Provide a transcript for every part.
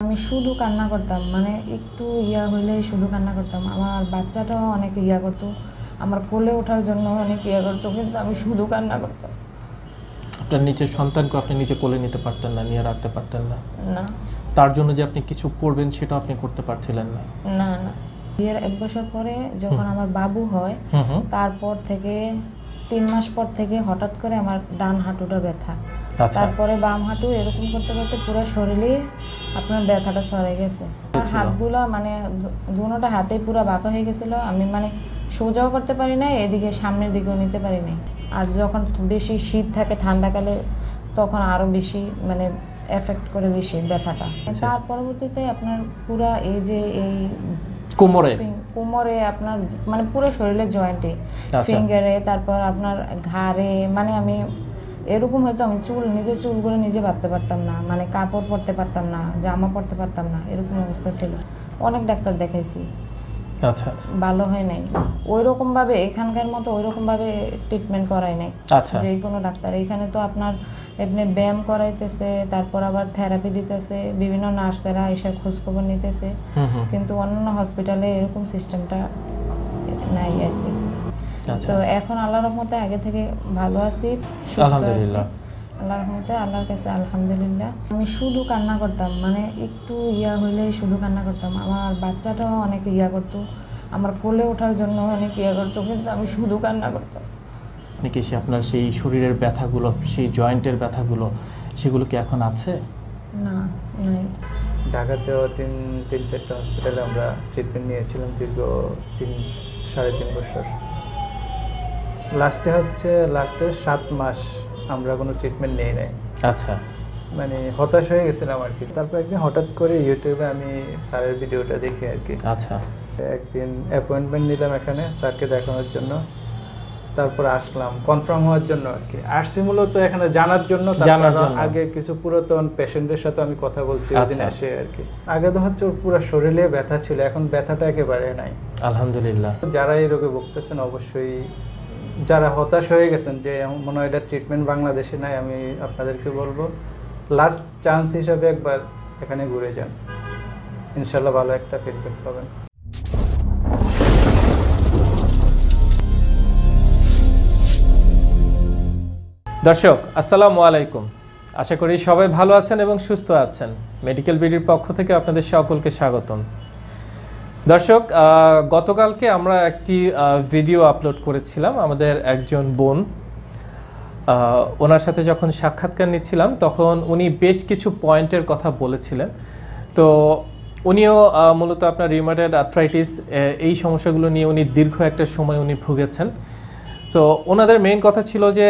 আমি শুধু কান্না করতাম, মানে একটু ইয়া হইলে শুধু কান্না করতাম। আমার বাচ্চাটাও অনেক ইয়া করতো, আমার কোলে ওঠার জন্য অনেক ইয়া করতো, কিন্তু আমি শুধু কান্না করতাম। আপনার নিচের সন্তানকে আপনি নিজে কোলে নিতে পারতেন না, নিয়ে রাখতে পারতেন না? না। তার জন্য যে আপনি কিছু করবেন সেটা আপনি করতে পারছিলেন না? না না, বিয়ের 1 বছর পরে যখন আমার বাবু হয়, তারপর থেকে 3 মাস পর থেকে হঠাৎ করে আমার ডান হাঁটুটা ব্যথা, তারপরে বাম হাঁটু, এরকম করতে করতে পুরো শরীরে আপনার ব্যথাটা ছড়ে গেছে। আর হাতগুলা মানে দুটোটা হাতেই পুরো বাঁকা হয়ে গেছিলো। আমি মানে সোজাও করতে পারি না, এদিকে সামনের দিকেও নিতে পারি না। আর যখন বেশি শীত থাকে ঠান্ডাকালে তখন আরও বেশি মানে এফেক্ট করে বেশি ব্যথাটা। তার পরবর্তীতে আপনার পুরা এই যে এই কোমরে আপনার মানে পুরো শরীরের জয়েন্টে, ফিঙ্গারে, তারপর আপনার ঘাড়ে, মানে আমি এরকম হয়তো আমি নিজের চুলগুলো নিজে বাঁধতে পারতাম না, মানে কাপড় পরতে পারতাম না, জামা পরতে পারতাম না, এরকম অবস্থা ছিল। অনেক ডাক্তার দেখাইছি, আচ্ছা, ভালো হয় নাই। ওইরকম ভাবে এখানকার মতো ওইরকম ভাবে ট্রিটমেন্ট করাই নাই। আচ্ছা, যে কোনো ডাক্তার এখানে তো আপনার এমনি ব্যায়াম করাইতেছে, তারপর আবার থেরাপি দিতেছে, বিভিন্ন নার্সেরা এসে খোঁজখবর নিতেছে, কিন্তু অন্যান্য হসপিটালে এরকম সিস্টেমটা নাই আর কি। তো এখন আল্লাহর রহমতে আগে থেকে ভালো আছি, আলহামদুলিল্লাহ। আল্লাহর রহমতে, আল্লাহর কাছে আলহামদুলিল্লাহ। আমি শুধু কান্না করতাম, মানে একটু ইয়া হইলে শুধু কান্না করতাম। আমার বাচ্চাটাও অনেক ইয়া করতো, আমার কোলে ওঠার জন্য অনেক ইয়া করতো, কিন্তু আমি শুধু কান্না করতাম। আপনি কি আপনার সেই শরীরের ব্যথাগুলো, সেই জয়েন্টের ব্যথাগুলো, সেগুলো কি এখন আছে? না, নাই। ঢাকাতেও 3-4টা হসপিটালে আমরা ট্রিটমেন্ট নিয়েছিলাম দীর্ঘ 3-3.5 বছর। লাস্টের 7 মাস আমরা কোনো ট্রিটমেন্ট নেই নাই। আচ্ছা, মানে হতাশ হয়ে গেছিলাম আর কি। তারপর একদিন হঠাৎ করে ইউটিউবে আমি স্যারের ভিডিওটা দেখি আর কি। আচ্ছা, একদিন অ্যাপয়েন্টমেন্ট নিলাম এখানে স্যারকে দেখানোর জন্য, তারপর আসলাম কনফার্ম হওয়ার জন্য আর কি। আসছি মূলত এখানে জানার জন্য। আগে কিছু পুরাতন পেশেন্টের সাথে আমি কথা বলছি ওদিন আসে আর কি। আগে তো হচ্ছে ওর পুরো শরীরে ব্যথা ছিল, এখন ব্যথাটা একেবারে নাই, আলহামদুলিল্লাহ। যারা এই রোগে ভুগতেছেন অবশ্যই, যারা হতাশ হয়ে গেছেন যে মনে হয় এটা ট্রিটমেন্ট বাংলাদেশে নাই, আমি আপনাদেরকে বলবো লাস্ট চান্স হিসাবে একবার এখানে ঘুরে যান, ইনশাল্লাহ ভালো একটা ফিডব্যাক পাবেন। দর্শক আসসালামু আলাইকুম, আশা করি সবাই ভালো আছেন এবং সুস্থ আছেন। মেডিকেল বিডির পক্ষ থেকে আপনাদের সকলকে স্বাগতম। দর্শক, গতকালকে আমরা একটি ভিডিও আপলোড করেছিলাম। আমাদের একজন বোন, ওনার সাথে যখন সাক্ষাৎকার নিচ্ছিলাম তখন উনি বেশ কিছু পয়েন্টের কথা বলেছিলেন। তো উনিও মূলত আপনার রিউমাটয়েড আর্থ্রাইটিস এই সমস্যাগুলো নিয়ে উনি দীর্ঘ একটা সময় উনি ভুগেছেন। তো ওনাদের মেইন কথা ছিল যে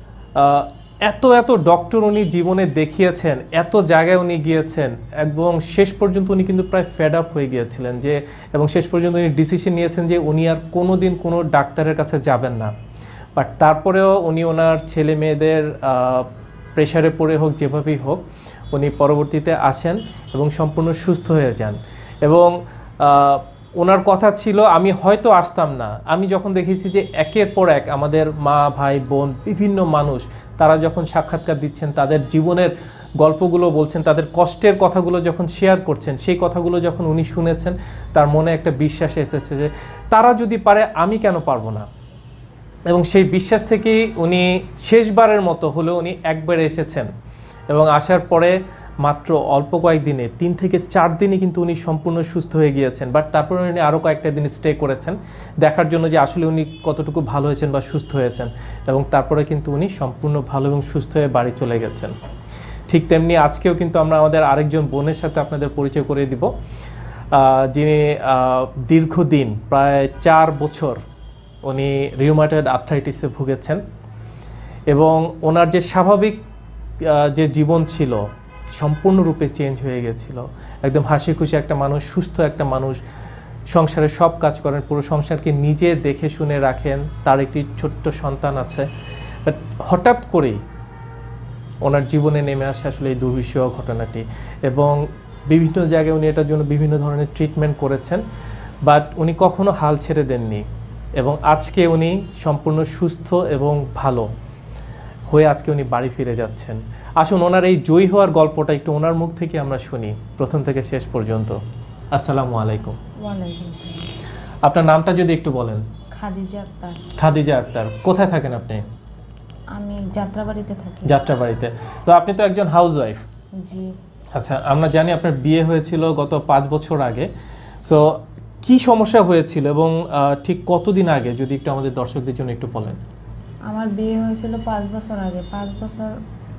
এত ডক্টর উনি জীবনে দেখিয়েছেন, এত জায়গায় উনি গিয়েছেন, এবং শেষ পর্যন্ত উনি কিন্তু প্রায় ফেড আপ হয়ে গিয়েছিলেন যে, এবং শেষ পর্যন্ত উনি ডিসিশন নিয়েছেন যে উনি আর কোনো দিন কোনো ডাক্তারের কাছে যাবেন না। বাট তারপরেও উনি ওনার ছেলে মেয়েদের প্রেশারে পড়ে হোক, যেভাবেই হোক, উনি পরবর্তীতে আসেন এবং সম্পূর্ণ সুস্থ হয়ে যান। এবং ওনার কথা ছিল আমি হয়তো আসতাম না, আমি যখন দেখেছি যে একের পর এক আমাদের মা, ভাই, বোন, বিভিন্ন মানুষ তারা যখন সাক্ষাৎকার দিচ্ছেন, তাদের জীবনের গল্পগুলো বলছেন, তাদের কষ্টের কথাগুলো যখন শেয়ার করছেন, সেই কথাগুলো যখন উনি শুনেছেন, তার মনে একটা বিশ্বাস এসেছে যে তারা যদি পারে আমি কেন পারবো না। এবং সেই বিশ্বাস থেকেই উনি শেষবারের মতো হলেও উনি একবার এসেছেন, এবং আসার পরে মাত্র অল্প কয়েকদিনে 3 থেকে 4 দিনই কিন্তু উনি সম্পূর্ণ সুস্থ হয়ে গিয়েছেন। বাট তারপরে উনি আরও কয়েকটা দিন স্টে করেছেন দেখার জন্য যে আসলে উনি কতটুকু ভালো হয়েছেন বা সুস্থ হয়েছেন, এবং তারপরে কিন্তু উনি সম্পূর্ণ ভালো এবং সুস্থ হয়ে বাড়ি চলে গেছেন। ঠিক তেমনি আজকেও কিন্তু আমরা আমাদের আরেকজন বোনের সাথে আপনাদের পরিচয় করে দিব, যিনি দীর্ঘদিন প্রায় 4 বছর উনি রিউমাটয়েড আর্থ্রাইটিসে ভুগেছেন, এবং ওনার যে স্বাভাবিক যে জীবন ছিল সম্পূর্ণরূপে চেঞ্জ হয়ে গেছিল। একদম হাসি খুশি একটা মানুষ, সুস্থ একটা মানুষ, সংসারে সব কাজ করেন, পুরো সংসারকে নিজে দেখে শুনে রাখেন, তার একটি ছোট্ট সন্তান আছে। বাট হঠাৎ করেই ওনার জীবনে নেমে আসে আসলে এই দুর্বিষহ ঘটনাটি, এবং বিভিন্ন জায়গায় উনি এটার জন্য বিভিন্ন ধরনের ট্রিটমেন্ট করেছেন, বাট উনি কখনো হাল ছেড়ে দেননি, এবং আজকে উনি সম্পূর্ণ সুস্থ এবং ভালো। হয়ে আজকে উনি বাড়ি ফিরে যাচ্ছেন। আসুন ওনার এই জয়ী হওয়ার গল্পটা একটু ওনার মুখ থেকে আমরা শুনি, প্রথম থেকে শেষ পর্যন্ত। আসসালামু আলাইকুম। ওয়ালাইকুম আসসালাম। আপনার নামটা যদি একটু বলেন। খাদিজা আক্তার। খাদিজা আক্তার, কোথায় থাকেন আপনি? আমি যাত্রাবাড়িতে থাকি। যাত্রাবাড়িতে। তো আপনি তো একজন হাউসওয়াইফ। জি। আচ্ছা, আমরা জানি আপনার বিয়ে হয়েছিল গত 5 বছর আগে। সো কি সমস্যা হয়েছিল এবং ঠিক কতদিন আগে যদি একটু আমাদের দর্শকদের জন্য একটু বলেন। আমার বিয়ে হয়েছিল 5 বছর আগে। 5 বছর,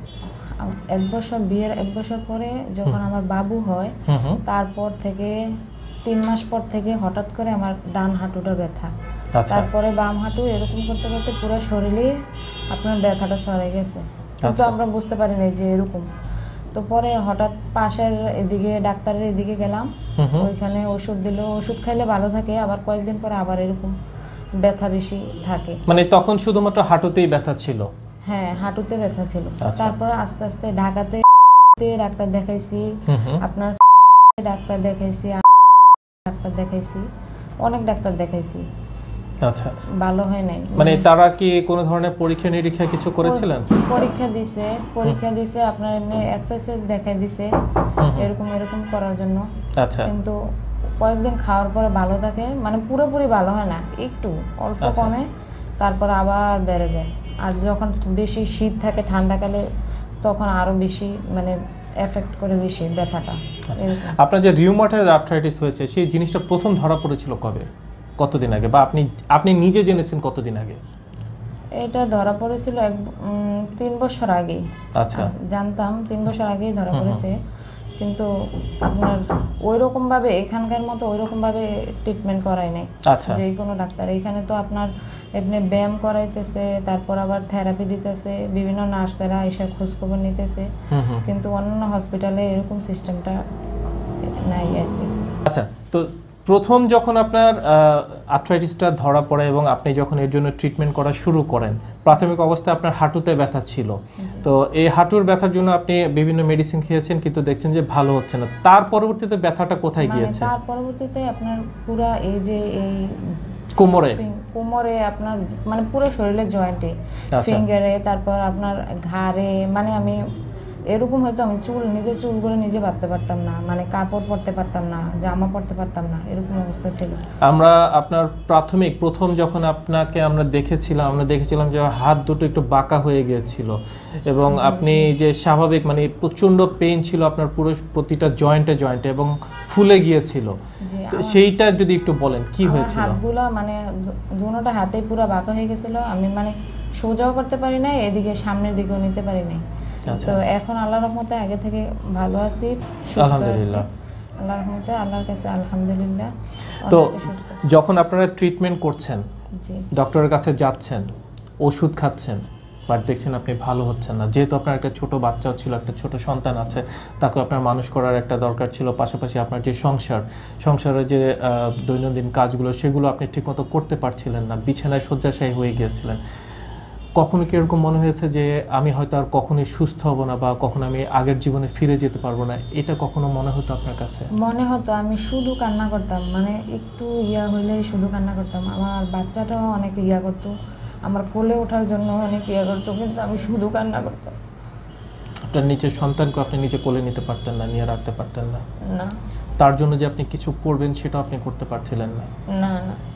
1 বছর, বিয়ের 1 বছর পরে যখন আমার বাবু হয়, তারপর থেকে 3 মাস পর থেকে হঠাৎ করে আমার ডান হাঁটুটা ব্যথা, তারপরে বাম হাঁটু, এরকম করতে করতে পুরো শরীরে আপনার ব্যথাটা ছড়ে গেছে, কিন্তু আমরা বুঝতে পারি না যে এরকম। তো পরে হঠাৎ পাশের এদিকে ডাক্তারের এদিকে গেলাম, ওইখানে ওষুধ দিল, ওষুধ খাইলে ভালো থাকে, আবার কয়েকদিন পরে আবার এরকম ব্যথা বেশি থাকে। মানে তখন শুধুমাত্র হাঁটুতেই ব্যথা ছিল? হ্যাঁ, হাঁটুতে ব্যথা ছিল। তারপরে আস্তে আস্তে ঢাকাতে ডাক্তার দেখাইছি, আপনার ডাক্তার দেখাইছি, ডাক্তার দেখাইছি, অনেক ডাক্তার দেখাইছি। আচ্ছা, ভালো হয় নাই। মানে তারা কি কোনো ধরনের পরীক্ষা নিরীক্ষা কিছু করেছিলেন? পরীক্ষা দিছে আপনার এমনি এক্সারসাইজ দেখাই দিছে এরকম করার জন্য। আচ্ছা, কিন্তু কয়েকদিন খাওয়ার পরে ভালো থাকে, মানে পুরোপুরি ভালো হয় না, একটু অল্প কমে, তারপর আবার বেড়ে যায়। আর যখন বেশি শীত থাকে, ঠান্ডাকালে, তখন আরো বেশি মানে এফেক্ট করে বেশি ব্যথাটা। আপনার যে রিউমাটয়েড আর্থ্রাইটিস হয়েছে সেই জিনিসটা প্রথম ধরা পড়েছিল কবে, কতদিন আগে, বা আপনি নিজে জেনেছেন কতদিন আগে? এটা ধরা পড়েছিল 3 বছর আগে। আচ্ছা, জানতাম 3 বছর আগেই ধরা পড়েছে, কিন্তু আপনার ওইরকম ভাবে এখানকার মতো ওইরকম ভাবে ট্রিটমেন্ট করাই নাই। আচ্ছা, যে কোনো ডাক্তার এখানে তো আপনার এমনি ব্যায়াম করাইতেছে, তারপর আবার থেরাপি দিতেছে, বিভিন্ন নার্সেরা এসে খোঁজখবর নিতেছে, কিন্তু অন্যান্য হসপিটালে এরকম সিস্টেমটা নাই আর কি। আচ্ছা, তো প্রথম যখন আপনার আর্থ্রাইটিসটা ধরা পড়ে এবং আপনি যখন এর জন্য ট্রিটমেন্ট করা শুরু করেন, প্রাথমিক অবস্থায় আপনার হাঁটুতে ব্যথা ছিল। তো এই হাঁটুর ব্যথার জন্য আপনি বিভিন্ন মেডিসিন খেয়েছেন, কিন্তু দেখছেন যে ভালো হচ্ছে না। তার পরবর্তীতে ব্যথাটা কোথায় গিয়েছে? তার পরবর্তীতে আপনার পুরা এই যে এই কোমরে আপনার মানে পুরো শরীরের জয়েন্টে, ফিঙ্গারে, তারপর আপনার ঘাড়ে, মানে আমি এরকম হয়তো আমি নিজের চুলগুলো নিজে বাঁধতে পারতাম না, মানে কাপড় পরতে পারতাম না, জামা পরতে পারতাম না, এরকম অবস্থা ছিল। আমরা আপনার প্রথম যখন আপনাকে আমরা দেখেছিলাম যে হাত দুটো একটু বাঁকা হয়ে গিয়েছিল এবং আপনি যে স্বাভাবিক মানে প্রচন্ড পেইন ছিল আপনার পুরো প্রতিটা জয়েন্টে এবং ফুলে গিয়েছিল। সেইটা যদি একটু বলেন কি হয়েছিল? হাতগুলা মানে দুটোটা হাতেই পুরো বাঁকা হয়ে গেছিল, আমি মানে সোজাও করতে পারি না, এদিকে সামনের দিকেও নিতে পারি নাই। তো এখন আল্লাহর রহমতে আগে থেকে ভালো আছি, আলহামদুলিল্লাহ। আল্লাহর রহমতে, আল্লাহর কাছে আলহামদুলিল্লাহ। তো যখন আপনারা ট্রিটমেন্ট করছেন, ডক্টরের কাছে যাচ্ছেন, ওষুধ খাচ্ছেন, বাট দেখছেন আপনি ভালো হচ্ছেন না, যেহেতু আপনার একটা ছোট বাচ্চাও ছিল, একটা ছোট সন্তান আছে, তাকে আপনার মানুষ করার একটা দরকার ছিল, পাশাপাশি আপনার যে সংসারের যে দৈনন্দিন কাজগুলো সেগুলো আপনি ঠিকমতো করতে পারছিলেন না, বিছানায় শয্যাশায়ী হয়ে গিয়েছিলেন। কখনো কি এরকম মনে হয়েছে যে আমি হয়তো আর কখনোই সুস্থ হব না বা কখনো আমি আগের জীবনে ফিরে যেতে পারবো না, এটা কখনো মনে হতো আপনার কাছে? মনে হতো, আমি শুধু কান্না করতাম, মানে একটু হইলেই শুধু কান্না করতাম। আমার বাচ্চাটাও অনেক করতো, আমার কোলে ওঠার জন্য অনেক করতো, কিন্তু আমি শুধু কান্না করতাম। আপনার নিচের সন্তানকে আপনি নিজে কোলে নিতে পারতেন না, নিয়ে রাখতে পারতেন না? না। তার জন্য যে আপনি কিছু করবেন সেটা আপনি করতে পারছিলেন না? না।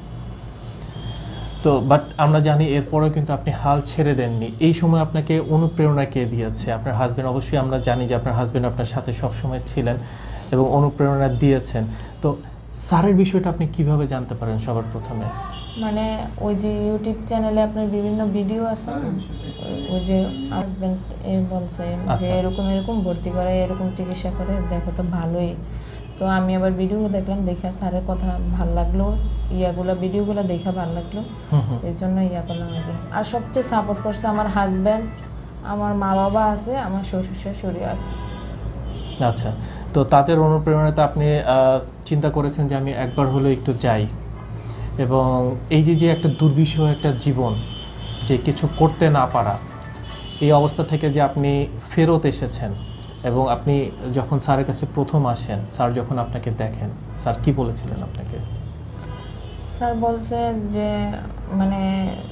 তো বাট আমরা জানি এরপরেও কিন্তু আপনি হাল ছেড়ে দেননি। এই সময় আপনাকে অনুপ্রেরণা কে দিয়েছে? আপনার হাজবেন্ড। অবশ্যই আমরা জানি যে আপনার হাজবেন্ড আপনার সাথে সবসময় ছিলেন এবং অনুপ্রেরণা দিয়েছেন। তো স্যারের বিষয়টা আপনি কিভাবে জানতে পারেন সবার প্রথমে? মানে ওই যে ইউটিউব চ্যানেলে আপনার বিভিন্ন ভিডিও আছে, ওই যে হাজবেন্ড বলছে যে এরকম ভর্তি করে, এরকম চিকিৎসা করে, দেখো তো ভালোই। তো আমি আবার ভিডিও দেখলাম, দেখে স্যারের কথা ভালো লাগলো, ভিডিওগুলো দেখে ভালো লাগলো, এই জন্য করলাম আর কি। আর সবচেয়ে সাপোর্ট করছে আমার হাজব্যান্ড, আমার মা বাবা আছে, আমার শ্বশুর শাশুড়ি আছে। আচ্ছা, তো তাদের অনুপ্রেরণাতে আপনি চিন্তা করেছেন যে আমি একবার হলো একটু যাই, এবং এই যে একটা দুর্বিষহ একটা জীবন, যে কিছু করতে না পারা, এই অবস্থা থেকে যে আপনি ফেরত এসেছেন, এবং আপনি যখন স্যারের কাছে প্রথম আসেন, স্যার যখন আপনাকে দেখেন, স্যার কি বলেছিলেন আপনাকে? স্যার বলছে যে মানে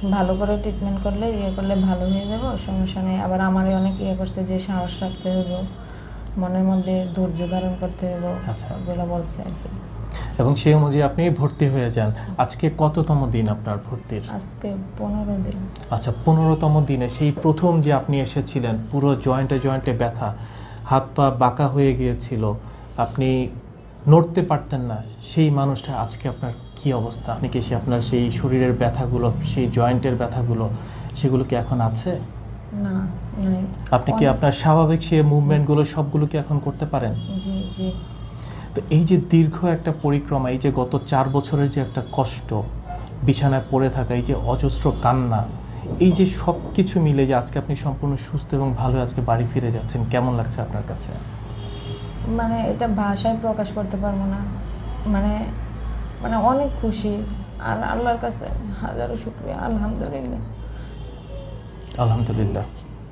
ভালো করে ট্রিটমেন্ট করলে করলে ভালো হয়ে যাবে, সমস্যা নেই। আবার আমারই অনেক করছে যে সাহস রাখতে হবে, মনের মধ্যে ধৈর্য ধারণ করতে হবে, ওগুলো বলছে আর কি। এবং সেই অনুযায়ী আপনি ভর্তি হয়ে যান। আজকে কততম দিন আপনার ভর্তির? আজকে 15 দিন। আচ্ছা, 15তম দিনে সেই প্রথম যে আপনি এসেছিলেন, পুরো জয়েন্টে জয়েন্টে ব্যথা, হাত পা বাঁকা হয়ে গিয়েছিল, আপনি নড়তে পারতেন না, সেই মানুষটা আজকে আপনার কি অবস্থা? আপনি কি আপনার সেই শরীরের ব্যথাগুলো, সেই জয়েন্টের ব্যথাগুলো, সেগুলো কি এখন আছে? না। আপনি কি আপনার স্বাভাবিক সেই মুভমেন্টগুলো সবগুলো কি এখন করতে পারেন? জি জি। তো এই যে দীর্ঘ একটা পরিক্রমা, এই যে গত 4 বছরের যে একটা কষ্ট, বিছানায় পড়ে থাকা, এই যে অজস্র কান্না, এই যে সব কিছু মিলে যে আজকে আপনি সম্পূর্ণ সুস্থ এবং ভালো আজকে বাড়ি ফিরে যাচ্ছেন, কেমন লাগছে আপনার কাছে? মানে এটা ভাষায় প্রকাশ করতে পারবো না, মানে মানে অনেক খুশি, আর আল্লাহর কাছে হাজারো শুকরিয়া। আলহামদুলিল্লাহ। আলহামদুলিল্লাহ।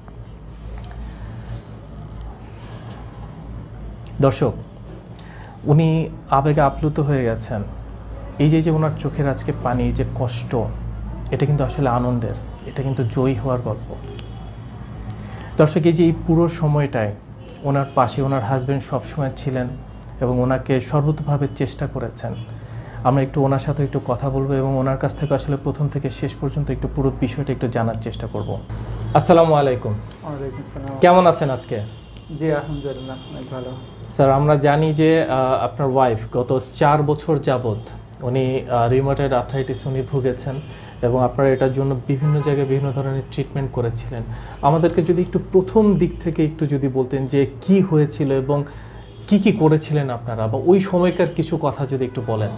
দর্শক, উনি আবেগে আপ্লুত হয়ে গেছেন। এই যে ওনার চোখের আজকে পানি, এই যে কষ্ট, এটা কিন্তু আসলে আনন্দের, এটা কিন্তু জয়ী হওয়ার গল্প। দর্শক, এই যে এই পুরো সময়টায় ওনার পাশে ওনার হাজব্যান্ড সবসময় ছিলেন এবং ওনাকে সর্বতোভাবে চেষ্টা করেছেন। আমরা একটু ওনার সাথে একটু কথা বলবো এবং ওনার কাছ থেকে আসলে প্রথম থেকে শেষ পর্যন্ত একটু পুরো বিষয়টা একটু জানার চেষ্টা করব। আসসালামু আলাইকুম। ওয়ালাইকুম আসসালাম। কেমন আছেন আজকে? জি আলহামদুলিল্লাহ, অনেক ভালো। স্যার, আমরা জানি যে আপনার ওয়াইফ গত 4 বছর যাবৎ উনি রিউমাটয়েড আর্থ্রাইটিস উনি ভুগেছেন এবং আপনারা এটার জন্য বিভিন্ন জায়গায় বিভিন্ন ধরনের ট্রিটমেন্ট করেছিলেন। আমাদেরকে যদি একটু প্রথম দিক থেকে একটু যদি বলতেন যে কি হয়েছিল এবং কি কি করেছিলেন আপনারা, বা ওই সময়কার কিছু কথা যদি একটু বলেন।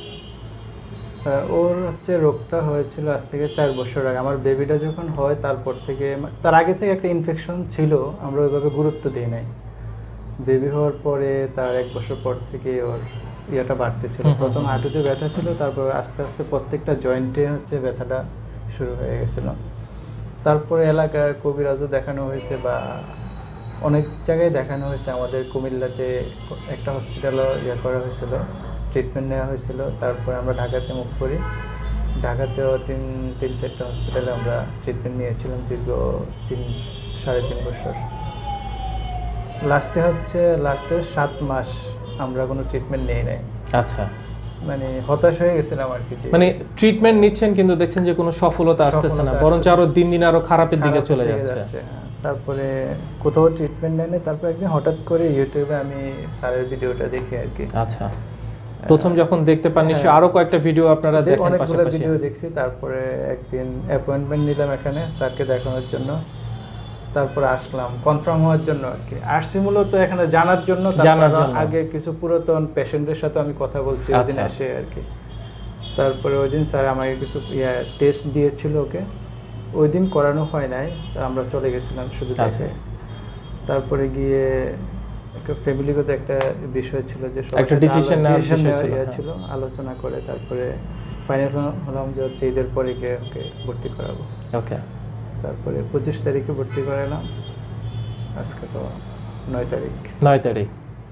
ওর হচ্ছে রোগটা হয়েছিল আজ থেকে 4 বছর আগে। আমার বেবিটা যখন হয় তারপর থেকে, তার আগে থেকে একটা ইনফেকশন ছিল, আমরা ওইভাবে গুরুত্ব দিই নাই। বেবি হওয়ার পরে তার 1 বছর পর থেকে ওর ইয়েটা বাড়তে ছিল। প্রথম হাঁটুতে ব্যথা ছিল, তারপর আস্তে আস্তে প্রত্যেকটা জয়েন্টে হচ্ছে ব্যথাটা শুরু হয়ে গেছিলো। তারপরে এলাকায় কবিরাজও দেখানো হয়েছে বা অনেক জায়গায় দেখানো হয়েছে। আমাদের কুমিল্লাতে একটা হসপিটালও ইয়ে করা হয়েছিল, ট্রিটমেন্ট নেওয়া হয়েছিল। তারপরে আমরা ঢাকাতে মুভ করি। ঢাকাতেও 3-4টা হসপিটালে আমরা ট্রিটমেন্ট নিয়েছিলাম দীর্ঘ 3-3.5 বছর। লাস্টের 7 মাস আমরা কোনো ট্রিটমেন্ট নেই নাই। আচ্ছা, মানে হতাশ হয়ে গেছিলাম আর কি। মানে ট্রিটমেন্ট নিচ্ছেন কিন্তু দেখছেন যে কোনো সফলতা আসতেছে না, বরং আরো দিন দিন আরো খারাপের দিকে চলে যাচ্ছে। তারপরে কোথাও ট্রিটমেন্ট নেয়নি। তারপরে একদিন হঠাৎ করে ইউটিউবে আমি স্যারের ভিডিওটা দেখি আর কি। আচ্ছা, প্রথম যখন দেখতে পান নিশ্চয়ই আরো কয়েকটা ভিডিও আপনারা দেখেন? অনেকগুলো ভিডিও দেখছি। তারপরে একদিন অ্যাপয়েন্টমেন্ট নিলাম এখানে স্যারকে দেখানোর জন্য। তারপরে আসলাম কনফার্ম হওয়ার জন্য আর কি। আসছি মূলত এখানে জানার জন্য। আগে কিছু পুরাতন পেশেন্টের সাথে আমি কথা বলছি ওইদিন এসে আর কি। তারপরে ওই দিন স্যার আমাকে কিছু টেস্ট দিয়েছিল, ওকে ওই দিন করানো হয় নাই, আমরা চলে গেছিলাম শুধু দেখে। তারপরে গিয়ে একটা ফ্যামিলিগত একটা বিষয় ছিল যে একটা ডিসিশন নেওয়া ছিল, আলোচনা করে তারপরে ফাইনাল হলাম যে ঈদের পরে গিয়ে ওকে ভর্তি করাবো। ওকে, তারপরে 25 তারিখে ভর্তি করালাম। আজকে তো 9 তারিখ।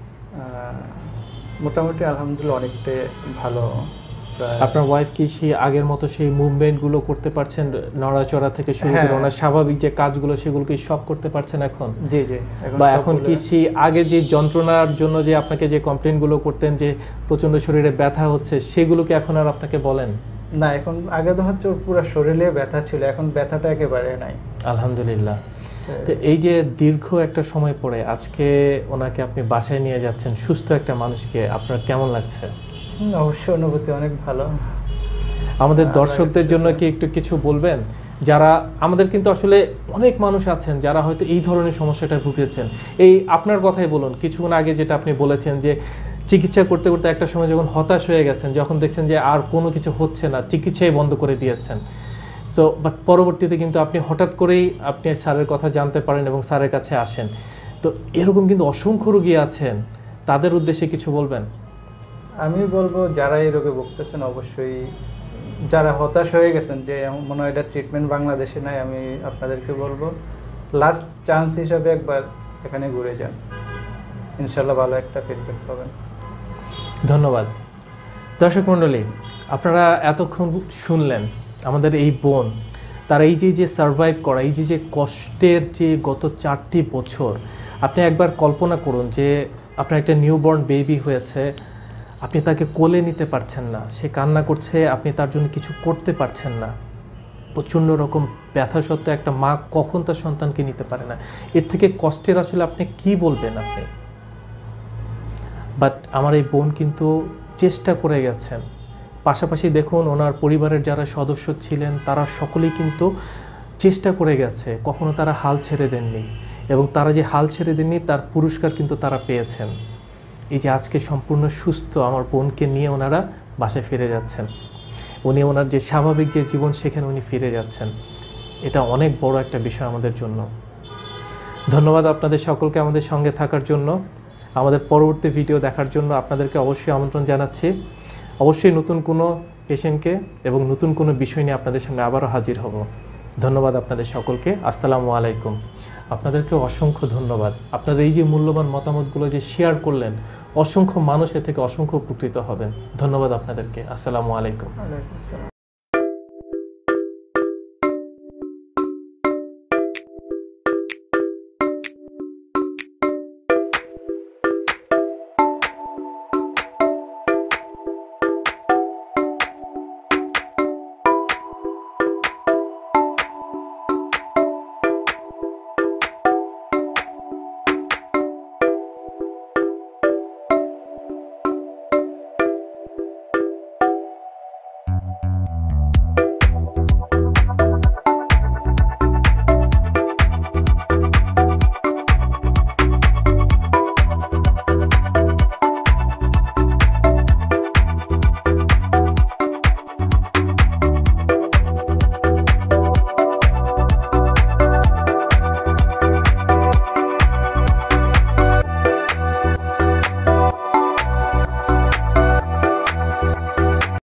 মোটামুটি আলহামদুলিল্লাহ অনেকটাই ভালো। আপনার ওয়াইফ কি সেই আগের মতো সেই মুভমেন্টগুলো করতে পারছেন, নড়াচড়া থেকে শুরু করে ওনার স্বাভাবিক যে কাজগুলো সেগুলো কি সব করতে পারছেন এখন? জি। বা এখন কি সেই আগে যে যন্ত্রণার জন্য যে আপনাকে যে কমপ্লেইনগুলো করতেন যে প্রচন্ড শরীরে ব্যথা হচ্ছে, সেগুলো কি এখন আর আপনাকে বলেন? না, এখন আগে তো হচ্ছে ওর পুরো শরীরে ব্যথা ছিল, এখন ব্যথাটা একেবারে নাই আলহামদুলিল্লাহ। তো এই যে দীর্ঘ একটা সময় পরে আজকে ওনাকে আপনি বাসায় নিয়ে যাচ্ছেন, সুস্থ একটা মানুষকে, আপনার কেমন লাগছে? অবশ্যই অনুভূতি অনেক ভালো। আমাদের দর্শকদের জন্য কি একটু কিছু বলবেন? যারা আমাদের কিন্তু আসলে অনেক মানুষ আছেন যারা হয়তো এই ধরনের সমস্যাটা ভুগেছেন। এই আপনার কথাই বলুন, কিছুক্ষণ আগে যেটা আপনি বলেছেন যে চিকিৎসা করতে করতে একটা সময় যখন হতাশ হয়ে গেছেন, যখন দেখছেন যে আর কোনো কিছু হচ্ছে না, চিকিৎসাই বন্ধ করে দিয়েছেন। সো বাট পরবর্তীতে কিন্তু আপনি হঠাৎ করেই আপনি স্যারের কথা জানতে পারেন এবং স্যারের কাছে আসেন। তো এরকম কিন্তু অসংখ্য রোগী আছেন, তাদের উদ্দেশ্যে কিছু বলবেন? আমি বলবো যারা এই রোগে ভুগতেছেন, অবশ্যই যারা হতাশ হয়ে গেছেন যে মনে হয় এটা ট্রিটমেন্ট বাংলাদেশে নাই, আমি আপনাদেরকে বলবো লাস্ট চান্স হিসাবে একবার এখানে ঘুরে যান, ইনশাল্লাহ ভালো একটা ফিডব্যাক পাবেন। ধন্যবাদ। দর্শক মণ্ডলী, আপনারা এতক্ষণ শুনলেন আমাদের এই বোন তারা এই যে সারভাইভ করা, এই যে কষ্টের যে গত 4টি বছর, আপনি একবার কল্পনা করুন যে আপনার একটা নিউবর্ন বেবি হয়েছে, আপনি তাকে কোলে নিতে পারছেন না, সে কান্না করছে, আপনি তার জন্য কিছু করতে পারছেন না, প্রচণ্ড রকম ব্যথা সত্ত্বেও একটা মা কখন তার সন্তানকে নিতে পারে না, এর থেকে কষ্টের আসলে আপনি কি বলবেন আপনি। বাট আমার এই বোন কিন্তু চেষ্টা করে গেছেন। পাশাপাশি দেখুন ওনার পরিবারের যারা সদস্য ছিলেন তারা সকলেই কিন্তু চেষ্টা করে গেছে, কখনো তারা হাল ছেড়ে দেননি, এবং তারা যে হাল ছেড়ে দেননি তার পুরস্কার কিন্তু তারা পেয়েছেন। এই যে আজকে সম্পূর্ণ সুস্থ আমার বোনকে নিয়ে ওনারা বাসায় ফিরে যাচ্ছেন, উনি ওনার যে স্বাভাবিক যে জীবন সেখানে উনি ফিরে যাচ্ছেন, এটা অনেক বড় একটা বিষয় আমাদের জন্য। ধন্যবাদ আপনাদের সকলকে আমাদের সঙ্গে থাকার জন্য। আমাদের পরবর্তী ভিডিও দেখার জন্য আপনাদেরকে অবশ্যই আমন্ত্রণ জানাচ্ছি। অবশ্যই নতুন কোনো পেশেন্টকে এবং নতুন কোনো বিষয় নিয়ে আপনাদের সামনে আবারও হাজির হব। ধন্যবাদ আপনাদের সকলকে। আসসালামু আলাইকুম। আপনাদেরকে অসংখ্য ধন্যবাদ। আপনাদের এই যে মূল্যবান মতামতগুলো যে শেয়ার করলেন, অসংখ্য মানুষ এ থেকে অসংখ্য উপকৃত হবেন। ধন্যবাদ আপনাদেরকে। আসসালামু আলাইকুম। ওয়ালাইকুম আসসালাম।